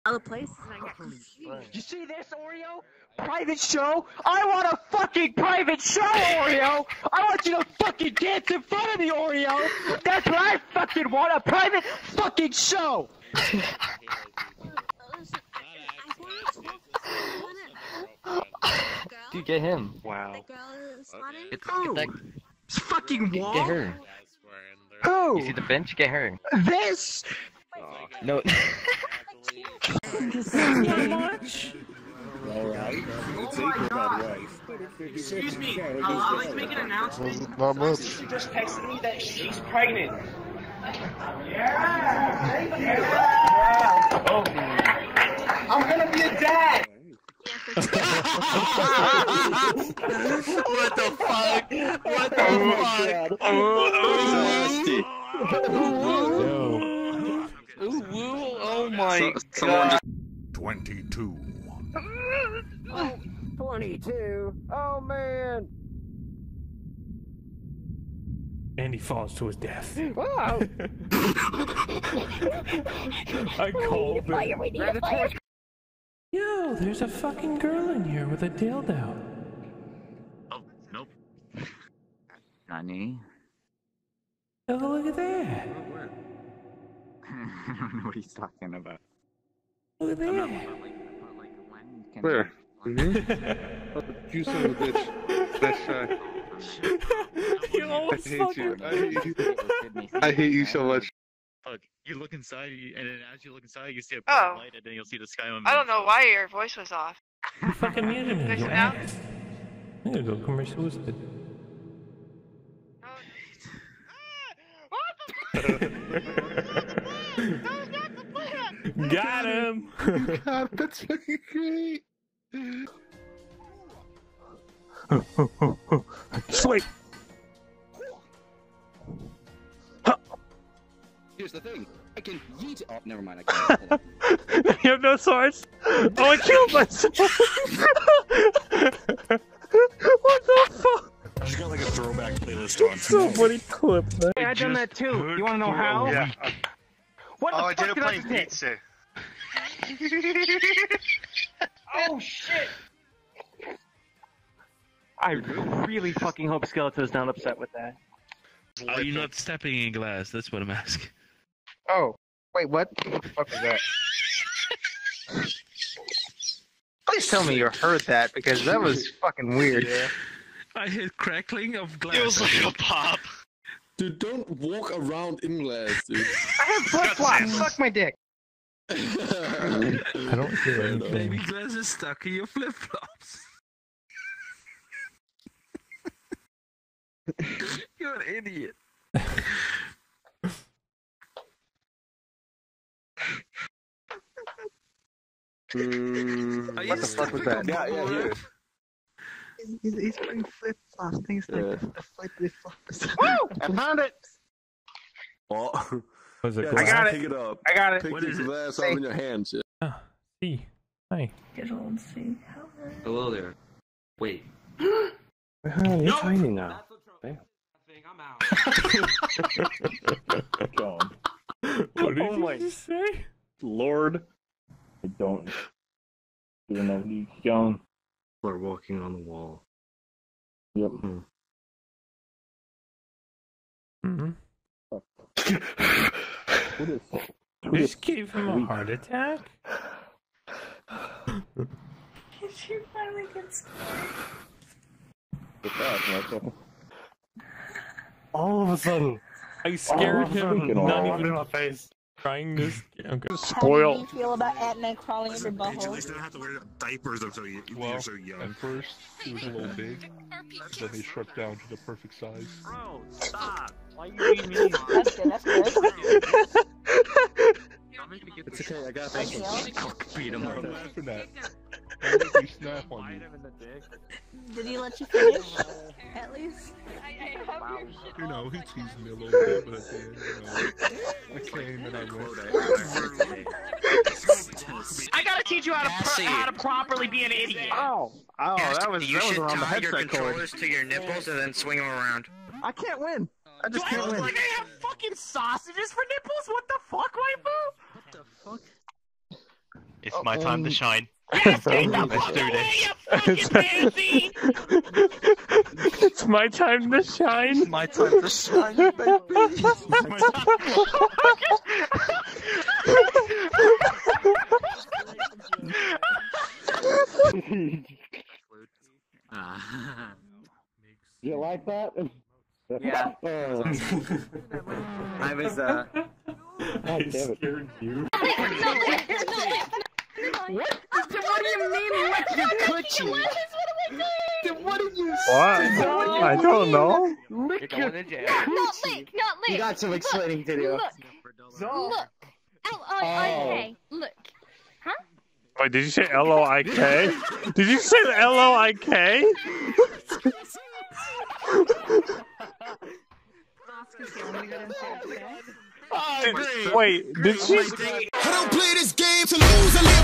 other places and I got confused. You see this, Oreo? Private show? I want a fucking private show, Oreo! I want you to fucking dance in front of me, Oreo! That's what I fucking want, a private fucking show! Dude, get him. Wow. Get that Fucking wall? Get her. Who? You see the bench? Get her. This? No. So much? Alright. Excuse me, I'd like to make an announcement. Not much. She just texted me that she's pregnant. Yeah! Oh. I'm gonna be a dad! What the fuck? What the fuck? Oh my god. 22. 22? Oh man! And he falls to his death. Wow! I called it. Yo, there's a fucking girl in here with a dildo. Oh, nope. Nani? Oh, look at that. I don't know what he's talking about. Look at that. Where? You son of a bitch. That's shy. You almost I hate fucking... you. I hate you so much. Look, you look inside, and then as you look inside, you see a Oh. bright light, and then you'll see the sky on. I don't know why your voice was off. You fucking muted me, Fix you it now? ass. I'm gonna go commit suicide. Got him! God, that's fucking great. Sleep! Here's the thing. I can yeet it. Oh, never mind. I can't. Hold on. You have no swords? Oh, I killed myself! What the fuck? I just got like a throwback playlist on. Somebody clip that. Hey, I done that too. You wanna know how? Yeah. What the Oh, I fuck did it playing pizza. Oh shit! I really fucking hope Skeletor's not upset with that. Are you not stepping in glass? That's what I'm asking. Oh, wait, what? What the fuck was that? Please tell me you heard that, because that was fucking weird. Yeah. I heard crackling of glass. It was like a pop. Dude, don't walk around in glass, dude. I have flip-flops! Suck my dick! I don't hear anything. Baby glass is stuck in your flip-flops. You're an idiot. What the fuck was that? Yeah, here. He's wearing flip-flops, things like the flip-flops. Woo! I found it! Oh. Was it Yeah, glass? I got it. Pick it up. I got it. Pick What the is it? glass up in your hands. Yeah. Ah, see. Hi. Hello there. Wait. You're tiny now. I'm out. Gone. What did you just say? Lord. I don't even know he's gone. We're walking on the wall. Yep. Mm-hmm. What is You just gave him a heart attack? Did you finally get scared? all of a sudden? I scared him, not even in my face. trying this. Okay. Spoil. How do you feel about Asetek crawling in your At butthole? least they don't have to wear diapers until you're so young. At first, it was a little big. Then they shrunk down to the perfect size. Bro, stop! Why you being mean? That's good, that's good. It's okay, I got Thank this. you. Beat him I'm up. laughing at. Don't make me snap on you. Did he let you finish? At least? I have your shit. You know, he teased me a little bit, but at the end, I came and I went. I gotta teach you how to properly be an idiot. Oh, that was around the headset cord. to your nipples and then swing them around. I can't win. I just Do I can't look win. like I have fucking sausages for nipples? What the fuck, waifu? What the fuck? It's my time to shine. Let's do this. It's my time to shine. It's my time to shine, baby. It's my You like that? Yeah. I was God damn it. Scared you. What? What do you mean lick your coochie? What did you say? What? I don't know. Lick your Not lick, not lick. You got some explaining to do. Look. Look. L-I-I-K. Look. Huh? Wait, did you say L-O-I-K? Did you say L-O-I-K? Wait, did she? I don't play this game to lose.